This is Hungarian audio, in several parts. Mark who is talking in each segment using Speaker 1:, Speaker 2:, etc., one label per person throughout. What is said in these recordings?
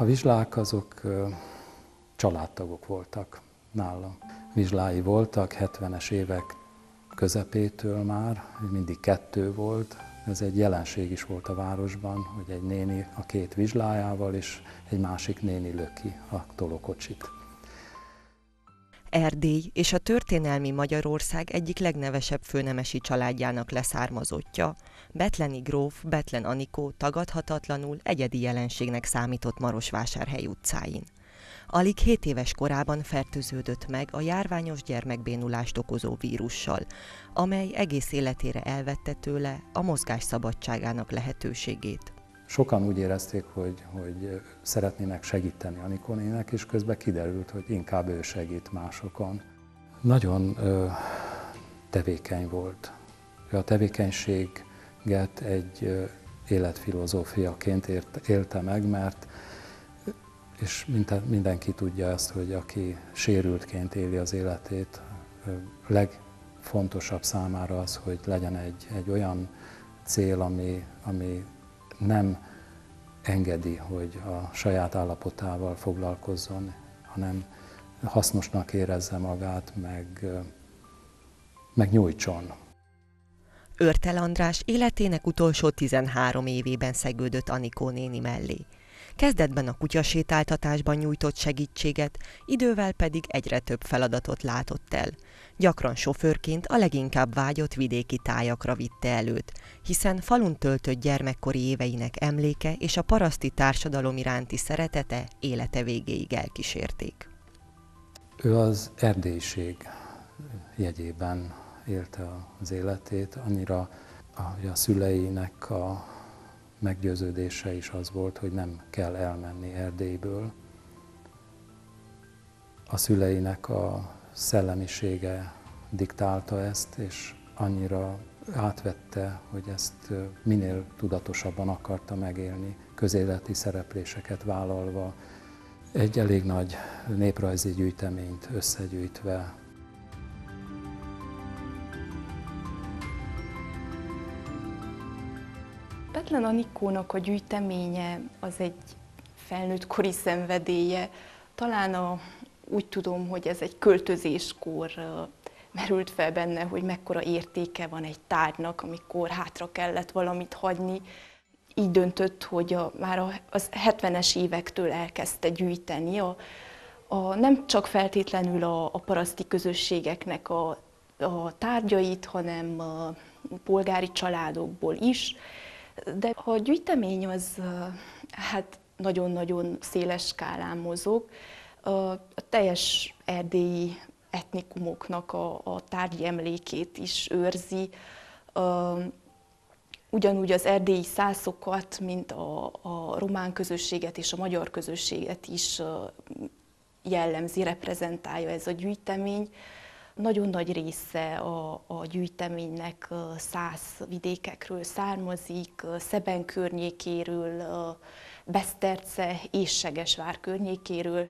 Speaker 1: A vizslák azok családtagok voltak nálam. Vizslái voltak 70-es évek közepétől már, mindig 2 volt. Ez egy jelenség is volt a városban, hogy egy néni a 2 vizslájával, és egy másik néni löki a tolókocsit.
Speaker 2: Erdély és a történelmi Magyarország egyik legnevesebb főnemesi családjának leszármazottja. Bethleni gróf Bethlen Anikó tagadhatatlanul egyedi jelenségnek számított Marosvásárhely utcáin. Alig 7 éves korában fertőződött meg a járványos gyermekbénulást okozó vírussal, amely egész életére elvette tőle a mozgás szabadságának lehetőségét.
Speaker 1: Sokan úgy érezték, hogy szeretnének segíteni Anikónének, és közben kiderült, hogy inkább ő segít másokon. Nagyon tevékeny volt. A tevékenységet egy életfilozófiaként élte meg, mert és mindenki tudja ezt, hogy aki sérültként éli az életét, legfontosabb számára az, hogy legyen egy olyan cél, ami nem engedi, hogy a saját állapotával foglalkozzon, hanem hasznosnak érezze magát, meg nyújtson.
Speaker 2: Örtel András életének utolsó 13 évében szegődött Anikó néni mellé. Kezdetben a kutyasétáltatásban nyújtott segítséget, idővel pedig egyre több feladatot látott el. Gyakran sofőrként a leginkább vágyott vidéki tájakra vitte előt, hiszen falun töltött gyermekkori éveinek emléke és a paraszti társadalom iránti szeretete élete végéig elkísérték.
Speaker 1: Ő az erdélység jegyében élte az életét, annyira hogy a szüleinek a meggyőződése is az volt, hogy nem kell elmenni Erdélyből. A szüleinek a szellemisége diktálta ezt, és annyira átvette, hogy ezt minél tudatosabban akarta megélni, közéleti szerepléseket vállalva, egy elég nagy néprajzi gyűjteményt összegyűjtve.
Speaker 3: Bethlen Anikónak a gyűjteménye az egy felnőttkori szenvedélye. Talán úgy tudom, hogy ez egy költözéskor merült fel benne, hogy mekkora értéke van egy tárgynak, amikor hátra kellett valamit hagyni. Így döntött, hogy már az 70-es évektől elkezdte gyűjteni nem csak feltétlenül a paraszti közösségeknek a tárgyait, hanem a polgári családokból is. De a gyűjtemény az hát nagyon-nagyon széles skálán mozog. A teljes erdélyi etnikumoknak a tárgyi emlékét is őrzi. Ugyanúgy az erdélyi szászokat, mint a román közösséget és a magyar közösséget is jellemzi, reprezentálja ez a gyűjtemény. Nagyon nagy része a gyűjteménynek szász vidékekről származik, Szeben környékéről, Beszterce és Segesvár környékéről.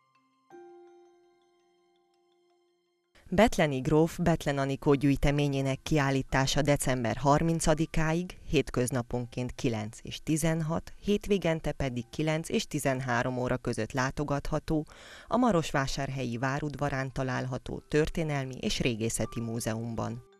Speaker 2: Bethleni gróf Bethlen Anikó gyűjteményének kiállítása december 30-áig, hétköznaponként 9 és 16, hétvégente pedig 9 és 13 óra között látogatható a Marosvásárhelyi várudvarán található Történelmi és Régészeti Múzeumban.